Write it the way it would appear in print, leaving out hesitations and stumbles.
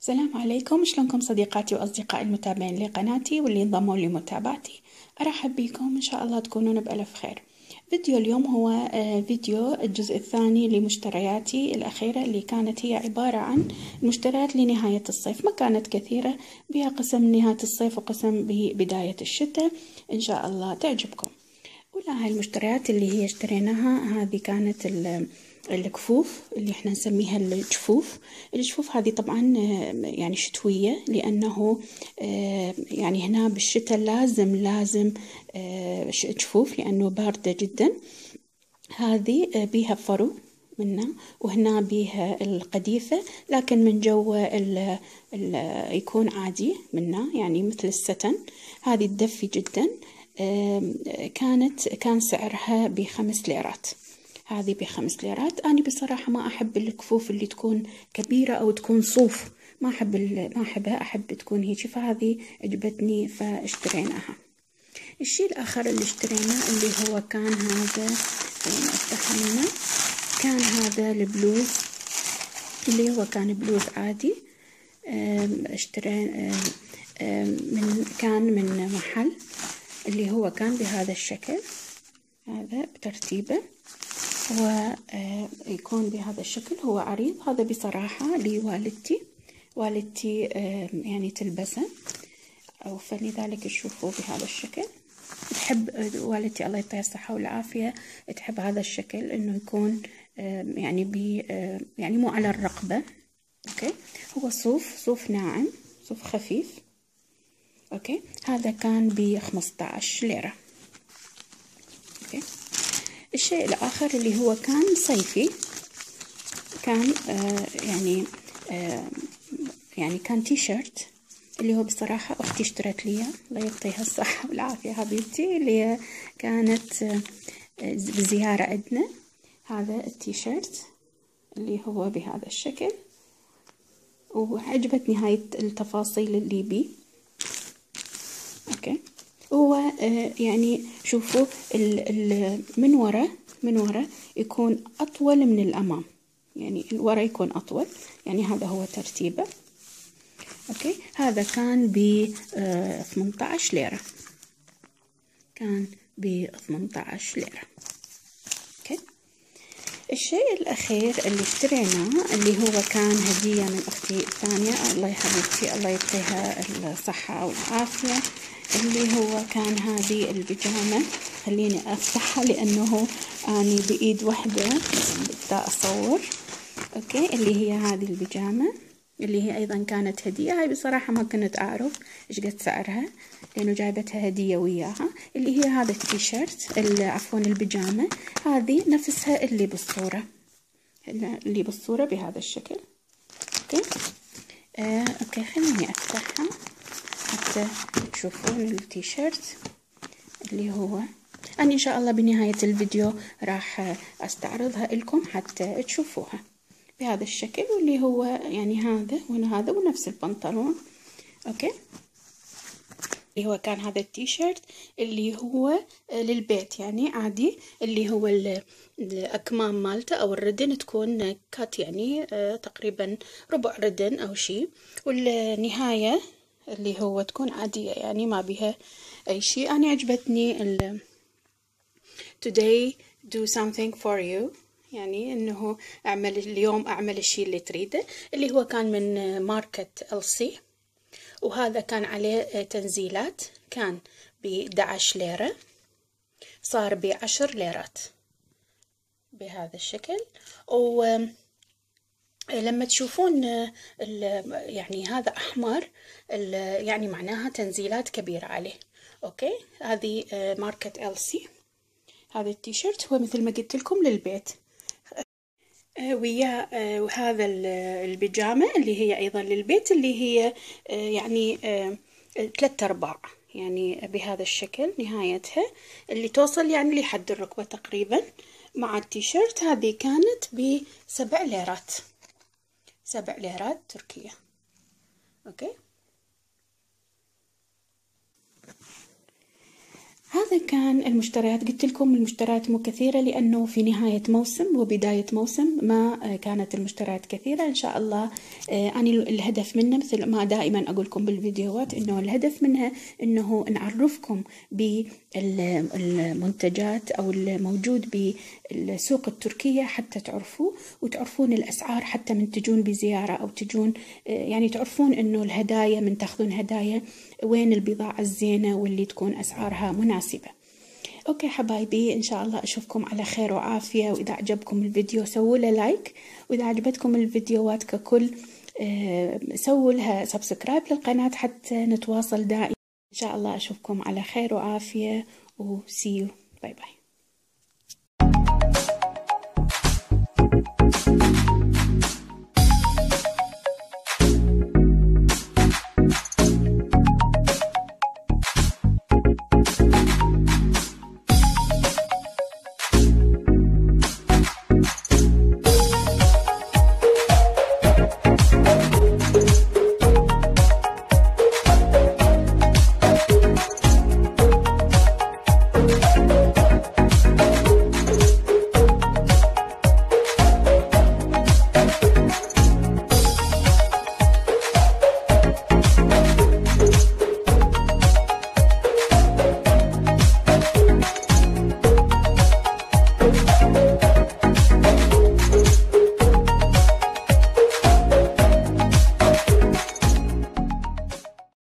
السلام عليكم، شلونكم صديقاتي وأصدقائي المتابعين لقناتي واللي انضموا لمتابعتي. أرحب بكم، إن شاء الله تكونون بألف خير. فيديو اليوم هو فيديو الجزء الثاني لمشترياتي الأخيرة، اللي كانت هي عبارة عن مشتريات لنهاية الصيف. ما كانت كثيرة، بها قسم نهاية الصيف وقسم ببداية الشتاء. إن شاء الله تعجبكم. أولى هاي المشتريات اللي هي اشتريناها، هذه كانت الكفوف اللي احنا نسميها الجفوف هذه طبعا يعني شتوية، لأنه يعني هنا بالشتاء لازم جفوف لأنه باردة جدا. هذه بيها فرو منا، وهنا بيها القديفة، لكن من جوا يكون عادي منا، يعني مثل الستن. هذه تدفي جدا. كان سعرها ب5 ليرات. هذه ب5 ليرات. أنا بصراحة ما أحب الكفوف اللي تكون كبيرة أو تكون صوف، ما أحبها، أحب تكون هيك، فهذه عجبتني فاشتريناها. الشيء الآخر اللي اشتريناه اللي هو كان هذا، أفتح هنا، كان هذا البلوز اللي هو كان بلوز عادي. اشترين كان من محل اللي هو كان بهذا الشكل، هذا بترتيبه، ويكون بهذا الشكل، هو عريض. هذا بصراحة والدتي يعني تلبسه، أو فلذلك تشوفوه بهذا الشكل. تحب والدتي الله يعطيها الصحة والعافية، تحب هذا الشكل إنه يكون يعني يعني مو على الرقبة. أوكي، هو صوف ناعم، صوف خفيف. أوكي، هذا كان ب15 ليرة. أوكي، الشيء الآخر اللي هو كان صيفي، كان يعني كان تي شيرت، اللي هو بصراحة أختي اشترت لي، الله يعطيها الصحة والعافية حبيبتي، اللي هي كانت بزيارة عندنا. هذا التي شيرت اللي هو بهذا الشكل، وعجبتني هاي التفاصيل اللي بيه. اوكي، هو يعني شوفوا من ورا يكون أطول من الأمام، يعني الورا يكون أطول، يعني هذا هو ترتيبه. اوكي، هذا كان ب18 ليرة، كان ب18 ليرة. اوكي، الشيء الأخير اللي اشتريناه اللي هو كان هدية من أختي الثانية، الله يحبيبتي الله يعطيها الصحة والعافية، اللي هو كان هذه البيجامة. خليني أفتحها لأنه أني بإيد واحدة بدي أصور. أوكي، اللي هي هذه البيجامة اللي هي أيضا كانت هدية. هاي بصراحة ما كنت أعرف إيش قد سعرها، لأنه جايبتها هدية وياها. اللي هي هذا التيشيرت، عفوا البيجامة، هذه نفسها اللي بالصورة بهذا الشكل. أوكي، أوكي، خليني أفتحها حتى تشوفون التيشيرت اللي هو. أنا إن شاء الله بنهاية الفيديو راح أستعرضها لكم حتى تشوفوها بهذا الشكل، واللي هو يعني هذا ونفس البنطلون. أوكي، اللي هو كان هذا التيشيرت اللي هو للبيت، يعني عادي، اللي هو الأكمام مالته أو الردن تكون كات، يعني تقريبا ربع ردن أو شيء، والنهاية اللي هو تكون عادية، يعني ما بها أي شيء. أنا عجبتني today do something for you، يعني إنه اليوم أعمل الشيء اللي تريده، اللي هو كان من ماركة ألسي، وهذا كان عليه تنزيلات، كان ب11 ليرة، صار ب10 ليرات بهذا الشكل. ولما تشوفون يعني هذا أحمر، يعني معناها تنزيلات كبيرة عليه. أوكي، هذه ماركة ألسي. هذا التيشيرت هو مثل ما قلت لكم للبيت، ويا وهذا البيجامة اللي هي أيضا للبيت، اللي هي يعني 3/4، يعني بهذا الشكل نهايتها، اللي توصل يعني لحد الركبة تقريبا مع التيشيرت. هذه كانت ب7 ليرات، 7 ليرات تركية. أوكي، هذا كان المشتريات. قلت لكم المشتريات مو كثيرة لأنه في نهاية موسم وبداية موسم ما كانت المشتريات كثيرة. إن شاء الله أنا الهدف منه مثل ما دائما أقول لكم بالفيديوهات إنه الهدف منها إنه نعرفكم بالمنتجات أو الموجود بالسوق التركية حتى تعرفوه وتعرفون الأسعار، حتى من تجون بزيارة أو تجون يعني تعرفون إنه الهدايا من تاخذون هدايا وين البضاعة الزينة واللي تكون أسعارها مناسبة. أوكي حبايبي، إن شاء الله أشوفكم على خير وعافية. وإذا عجبكم الفيديو سووا له لايك، وإذا عجبتكم الفيديوهات ككل سووا لها سبسكرايب للقناة حتى نتواصل دائما. إن شاء الله أشوفكم على خير وعافية، و see you. باي باي.